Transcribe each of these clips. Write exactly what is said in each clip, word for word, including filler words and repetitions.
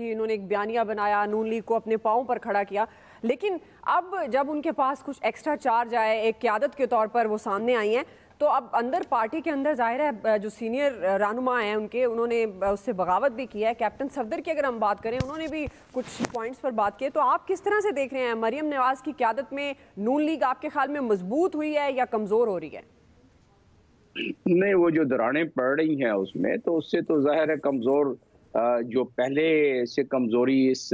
की इन्होंने एक बयानिया बनाया, नून लीग को अपने पाँव पर खड़ा किया। लेकिन अब जब उनके पास कुछ एक्स्ट्रा चार्ज आए, एक क़यादत के तौर पर वो सामने आई हैं, तो अब अंदर पार्टी के अंदर जाहिर है जो सीनियर रहनुमा हैं उनके, उन्होंने उससे बगावत भी की है। कैप्टन सफदर की अगर हम बात करें, उन्होंने भी कुछ पॉइंट्स पर बात की। तो आप किस तरह से देख रहे हैं, मरियम नवाज की क़यादत में नून लीग आपके ख्याल में मजबूत हुई है या कमज़ोर हो रही है? नहीं, वो जो दरारें पड़ रही हैं उसमें, तो उससे तो ज़ाहिर है कमज़ोर, जो पहले से कमज़ोरी इस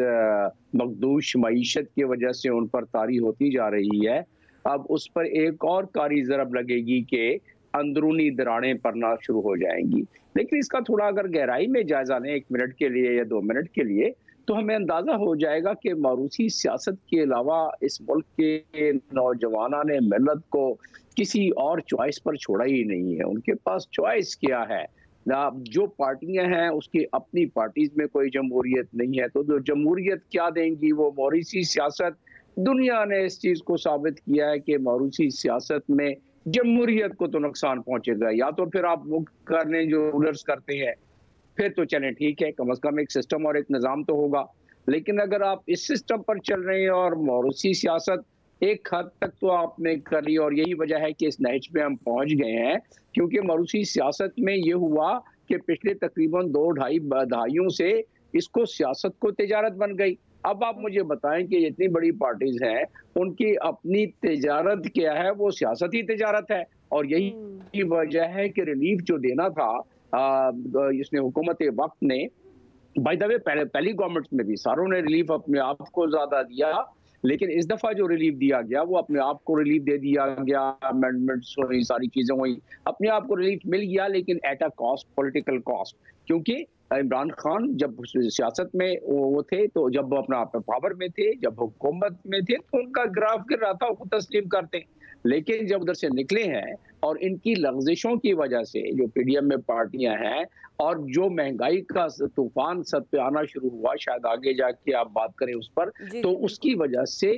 मखदूश मईशत की वजह से उन पर तारी होती जा रही है, अब उस पर एक और कारी ज़रब लगेगी कि अंदरूनी दरारें पड़ना शुरू हो जाएंगी। लेकिन इसका थोड़ा अगर गहराई में जायज़ा लें एक मिनट के लिए या दो मिनट के लिए, तो हमें अंदाज़ा हो जाएगा कि मौरूसी सियासत के अलावा इस मुल्क के नौजवानों ने मिल्लत को किसी और चॉइस पर छोड़ा ही नहीं है। उनके पास चॉइस क्या है? जो पार्टियां हैं उसकी अपनी पार्टीज में कोई जमहूरियत नहीं है, तो जो जमहूरियत क्या देंगी वो मौरूसी सियासत। दुनिया ने इस चीज को साबित किया है कि मौरूसी सियासत में जमहूरियत को तो नुकसान पहुंचेगा। या तो फिर आप वो कर लें जो रूलर्स करते हैं, फिर तो चलें ठीक है, कम अज कम एक सिस्टम और एक निज़ाम तो होगा। लेकिन अगर आप इस सिस्टम पर चल रहे हैं और मौरूसी सियासत एक हद तक तो आपने कर ली, और यही वजह है कि इस नहज पे हम पहुंच गए हैं, क्योंकि मौरूसी सियासत में ये हुआ कि पिछले तकरीबन दो ढाई दहाइयों से इसको सियासत को तिजारत बन गई। अब आप मुझे बताएं कि जितनी बड़ी पार्टीज हैं उनकी अपनी तिजारत क्या है? वो सियासत ही तिजारत है। और यही वजह है कि रिलीफ जो देना था आ, इसने हुकूमत वक्त ने, बाय द वे पहले पहली गवर्नमेंट में भी सारों ने रिलीफ अपने आप को ज्यादा दिया, लेकिन इस दफा जो रिलीफ दिया गया वो अपने आप को रिलीफ दे दिया गया। अमेंडमेंट्स हुई, सारी चीजें हुई, अपने आप को रिलीफ मिल गया, लेकिन at a cost, political cost. क्योंकि इमरान खान जब सियासत में वो थे, तो जब वो अपना पावर में थे, जब हुकूमत में थे, तो उनका ग्राफ गिर रहा था, वो तस्लीम करते। लेकिन जब उधर से निकले हैं और इनकी लफ्जिशों की वजह से जो पीडीएम में पार्टियां हैं और जो महंगाई का तूफान सर पे आना शुरू हुआ, शायद आगे जाके आप बात करें उस पर, तो उसकी वजह से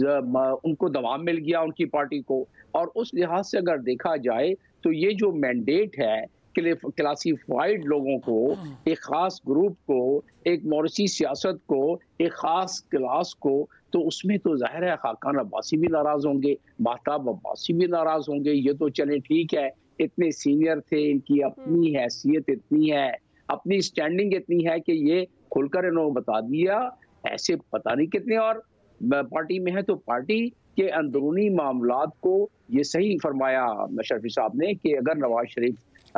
उनको दबाव मिल गया उनकी पार्टी को। और उस लिहाज से अगर देखा जाए तो ये जो मैंडेट है क्लासिफाइड लोगों को, एक खास ग्रुप को, एक मौरूसी सियासत को, एक खास क्लास को, तो उसमें तो जाहिर है खाकान अब्बासी भी नाराज होंगे, महताब अब्बासी भी नाराज होंगे। ये तो चले ठीक है, इतने सीनियर थे, इनकी अपनी हैसियत इतनी है, अपनी स्टैंडिंग इतनी है कि ये खुलकर इन्होंने बता दिया। ऐसे पता नहीं कितने और पार्टी में है, तो पार्टी के अंदरूनी मामलात को ये सही फरमाया शर्फी साहब ने कि अगर नवाज शरीफ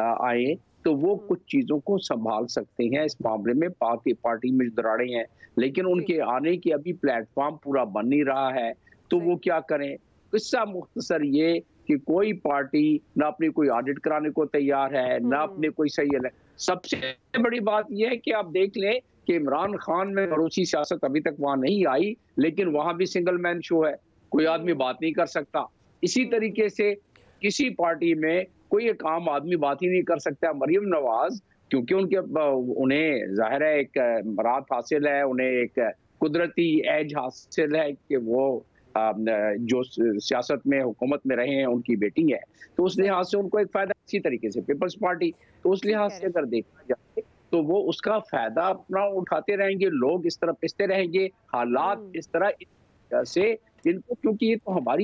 आए तो वो कुछ चीजों को संभाल सकते हैं इस मामले में। पार्टी पार्टी में दरारें हैं, लेकिन उनके आने की अभी प्लेटफॉर्म पूरा बन नहीं रहा है, तो वो क्या करें? किस्सा मुख्तसर ये कि कोई पार्टी ना अपनी कोई ऑडिट कराने को तैयार है, ना अपने कोई सही है। सबसे बड़ी बात यह है कि आप देख लें कि इमरान खान में मरूसी सियासत अभी तक वहां नहीं आई, लेकिन वहां भी सिंगल मैन शो है, कोई आदमी बात नहीं कर सकता। इसी तरीके से किसी पार्टी में कोई एक आम आदमी बात ही नहीं कर सकता। मरियम नवाज, क्योंकि उनके उन्हें जाहिर है एक मरात हासिल है, उन्हें एक कुदरती एज हासिल है कि वो जो सियासत में हुकूमत में रहे हैं, उनकी बेटी है, तो उस लिहाज से उनको एक फायदा। इसी तरीके से पीपल्स पार्टी, तो उस लिहाज से अगर देखा जाए तो वो उसका फायदा अपना उठाते रहेंगे, लोग इस तरह पिसते रहेंगे, हालात इस तरह से इनको, क्योंकि ये तो हमारी